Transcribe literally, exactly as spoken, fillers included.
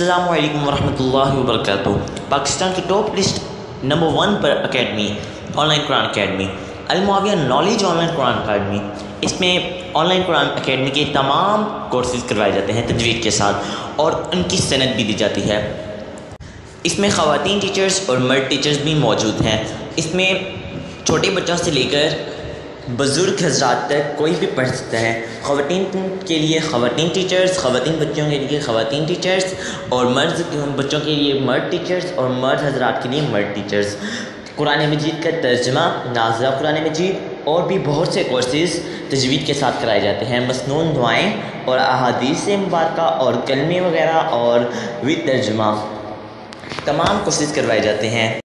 السلام علیکم ورحمۃ اللہ وبرکاتہ۔ پاکستان کی ٹاپ لسٹ نمبر ون پر academy online Quran academy Almuawiya knowledge online Quran academy, اس میں آن لائن قرآن اکیڈمی کے تمام کورسز کروائے جاتے ہیں تجوید کے ساتھ، اور ان کی سند بھی دی جاتی ہے۔ اس میں خواتین ٹیچرز اور مرد ٹیچرز بھی موجود ہیں۔ اس میں چھوٹے بچوں سے لے کر بزرگ حضرات تک کوئی بھی پڑھ سکتا ہے۔ خواتین کے لیے خواتین ٹیچرز، خواتین بچوں کے لیے خواتین ٹیچرز، اور مرد بچوں کے لیے مرد ٹیچرز، اور مرد حضرات کے لیے مرد ٹیچرز۔ قرآن مجید کا ترجمہ، نازلہ قرآن مجید اور بھی بہت سے کورسز تجوید کے ساتھ کرائے جاتے ہیں۔ مسنون دعائیں اور احادیث مبارکہ اور کلمے وغیرہ اور وی ترجمہ، تمام کورسز کروائے جاتے ہیں۔